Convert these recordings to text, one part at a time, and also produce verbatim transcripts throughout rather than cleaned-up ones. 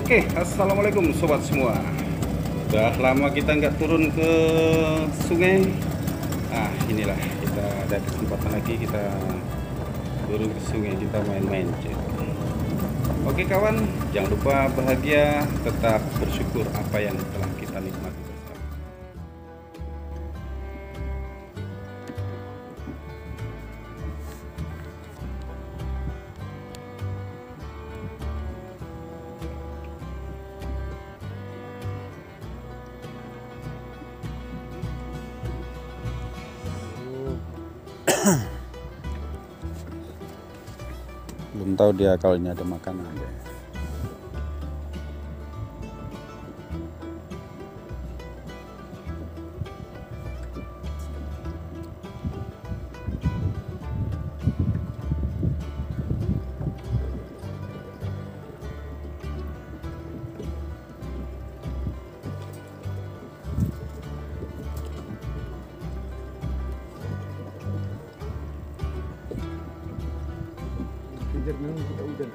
Oke, assalamualaikum sobat semua. Udah lama kita nggak turun ke sungai. Ah, inilah kita ada kesempatan lagi kita turun ke sungai, kita main-main. Oke kawan, jangan lupa bahagia, tetap bersyukur apa yang telah kita nikmati bersama. Belum tahu dia kalau ini ada makanan deh. Kejar memang kita hujan.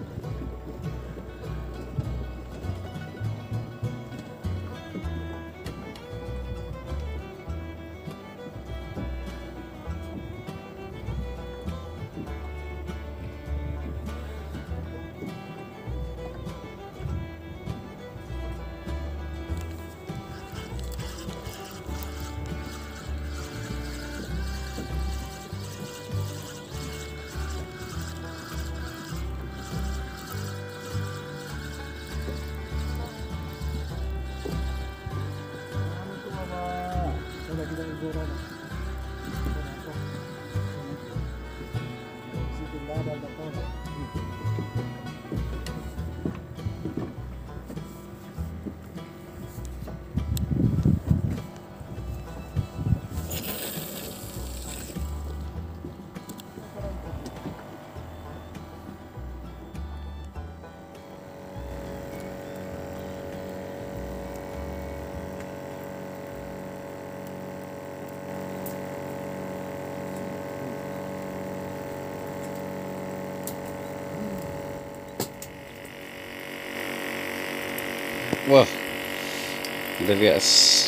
Kita liburan. Situ ada ada. Wah, udah bias.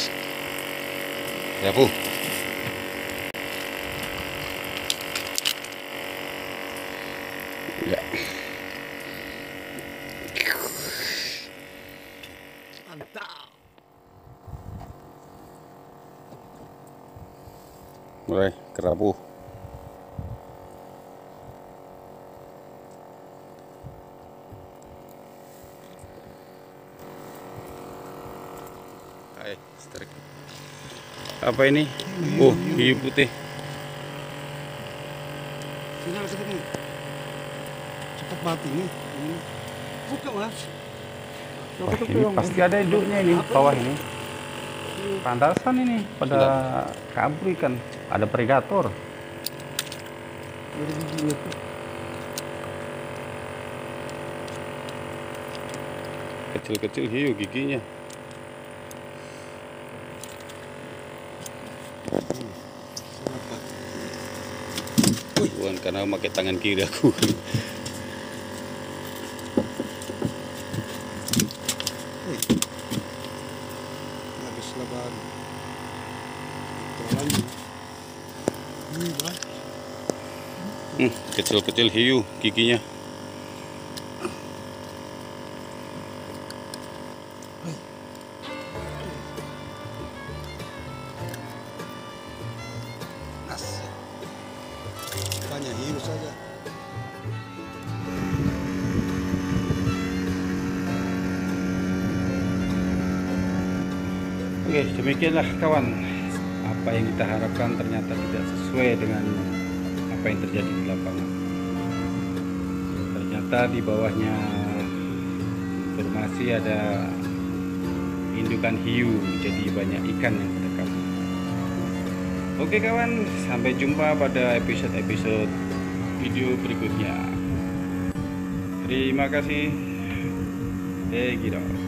Ya bu. Ya. Mantap. Mulai kerapu. Hai, strik. Apa ini? Oh, hiu putih. Sinyal seperti ini. Cepat mati nih. Ini. Buka mas. Wah, ini pasti ada induknya ini bawah ini. Pantasan ini pada kabur ikan. Ada predator. Kecil-kecil hiu giginya. Bukan karena pakai tangan kiri aku. Habis lebaran. Hmm, kecil-kecil hiu giginya. Banyak hiu saja. Oke, demikianlah kawan. Apa yang kita harapkan ternyata tidak sesuai dengan apa yang terjadi di lapangan. Ternyata di bawahnya informasi ada indukan hiu, jadi banyak ikan yang terdekat. Oke kawan, sampai jumpa pada episode-episode video berikutnya. Terima kasih. Hey, gitu.